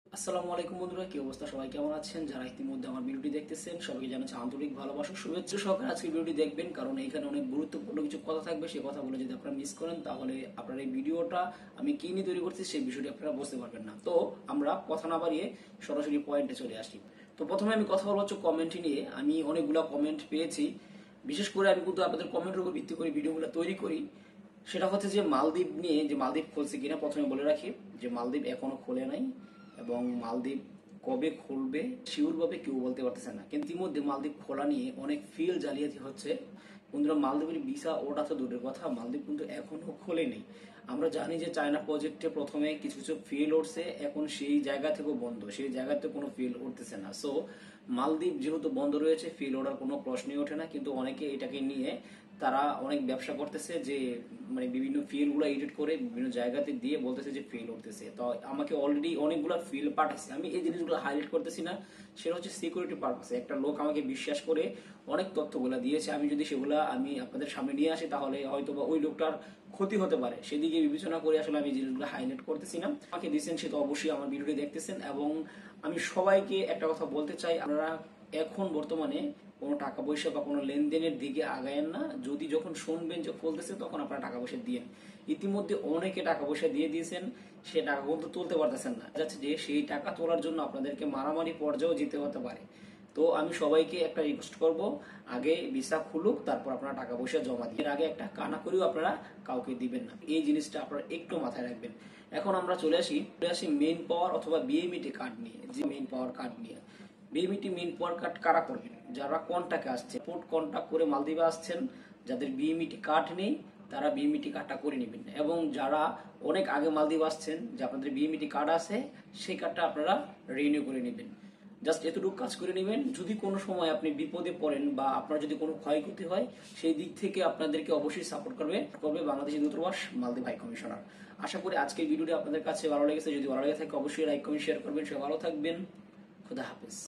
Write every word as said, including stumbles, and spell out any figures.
আসসালামু আলাইকুম বন্ধুরা, কি অবস্থা? সবাই কেমন আছেন? যারা ইতিমধ্যে আমার ভিডিওটি দেখতেছেন সবাইকে জানাচ্ছি আন্তরিক ভালোবাসা, শুভেচ্ছা সহকারে আজকের ভিডিওটি দেখবেন, কারণ এখানে অনেক গুরুত্বপূর্ণ কিছু কথা থাকবে। সেই কথাগুলো যদি আপনারা মিস করেন তাহলে আপনার এই ভিডিওটা আমি কি নিয়ে তৈরি করছি সেই বিষয়টি আপনারা বুঝতে পারবেন না। তো আমরা কথা না বাড়িয়ে সরাসরি পয়েন্টে চলে আসি। তো প্রথমে আমি কথা বলবো হচ্ছে কমেন্ট নিয়ে। আমি অনেকগুলো কমেন্ট পেয়েছি, বিশেষ করে আমি কিন্তু আপনাদের কমেন্টের উপর ভিত্তি করে ভিডিওগুলো তৈরি করি। সেটা হচ্ছে যে মালদ্বীপ নিয়ে, যে মালদ্বীপ খুলছে কিনা। প্রথমে বলে রাখি যে মালদ্বীপ এখনো খোলে নাই, এবং মালদ্বীপ কবে খুলবে শিওর ভাবে কেউ বলতে পারতেছে না। কিন্তু ইতিমধ্যে মালদ্বীপ খোলা নিয়ে অনেক ফিল জালিয়াতি হচ্ছে। বন্ধুরা, মালদ্বীপের ভিসা ওটা তো দূরের কথা, মালদ্বীপ কিন্তু এখনো খোলেনি। আমরা জানি যে চায়না প্রজেক্টে প্রথমে কিছু কিছু ফিল উঠছে, এখন সেই জায়গা থেকেও বন্ধ, সেই জায়গাতে কোনো ফিল উঠতেছে না। সো মালদ্বীপ যেহেতু বন্ধ রয়েছে, ফিল ওঠার কোনো প্রশ্নই ওঠে না। কিন্তু অনেকে এটাকে নিয়ে তারা অনেক ব্যবসা করতেছে, যে মানে বিভিন্ন ফিল গুলো এডিট করে বিভিন্ন জায়গাতে দিয়ে বলতেছে যে ফিল উঠতেছে। তো আমাকে অলরেডি অনেকগুলো ফিল পাঠাইছে, আমি এই জিনিসগুলো হাইলাইট করতেছি না। সেটা হচ্ছে সিকিউরিটি পারপাসে। একটা লোক আমাকে বিশ্বাস করে অনেক তথ্যগুলো দিয়েছে, আমি যদি সেগুলো আমি আপনাদের সামনে নিয়ে আসি তাহলে হয়তো বা ওই লোকটার ক্ষতি হতে পারে। সেদিকে বিবেচনা করে আসলে আমি জিনিসগুলো হাইলাইট করতেছি না। আমাকে দিচ্ছেন সে তো অবশ্যই আমার ভিডিওটি দেখতেছেন, এবং আমি সবাইকে একটা কথা বলতে চাই, আপনারা এখন বর্তমানে কোনো টাকা পয়সা বা কোনো লেনদেনের দিকে আগায়েন না। যদি যখন শুনবেন যে খুলতেছে তখন আপনারা টাকা পয়সা দিয়েন। ইতিমধ্যে অনেকে টাকা পয়সা দিয়ে দিয়েছেন, সে টাকা কিন্তু তুলতে পারতেছেন না। যাচ্ছে যে সেই টাকা তোলার জন্য আপনাদেরকে মারামারি পর্যায়েও যেতে হতে পারে। তো আমি সবাইকে একটা রিকোয়েস্ট করব, আগে ভিসা খুলুক, তারপর আপনারা টাকা পয়সা জমা দিয়ে, এর আগে একটা কানা করেও আপনারা কাউকে দিবেন না। এই জিনিসটা আপনারা একটু মাথায় রাখবেন। এখন আমরা চলে আসি চলে আসি মেইন পাওয়ার অথবা বিএমইটি কার্ড নিয়ে। যে মেইন পাওয়ার কার্ড নিয়ে, বিএমইটি মেইন পাওয়ার কার্ড কারা করবেন? যারা কন্টাক্টে আসছে, পোর্ট কন্টাক্ট করে মালদ্বীপে আসছেন, যাদের বিএমইটি কার্ড নেই তারা বিএমইটি কার্ডটা করে নেবেন। এবং যারা অনেক আগে মালদ্বীপ আসছেন, যে আপনাদের বিএমইটি কার্ড আছে, সেই কার্ডটা আপনারা রিনিউ করে নেবেন। জাস্ট এতটুকু কাজ করে নেবেন। যদি কোনো সময় আপনি বিপদে পড়েন বা আপনার যদি কোনো ক্ষয়ক্ষতি হয়, সেই দিক থেকে আপনাদেরকে অবশ্যই সাপোর্ট করবে করবে বাংলাদেশি দূতাবাস, মালদ্বীপ হাই কমিশনার। আশা করি আজকের ভিডিওটি আপনাদের কাছে ভালো লেগেছে। যদি ভালো লেগে থাকে অবশ্যই লাইক কমেন্ট শেয়ার করবেন। সবাই ভালো থাকবেন। খুদা হাফেজ।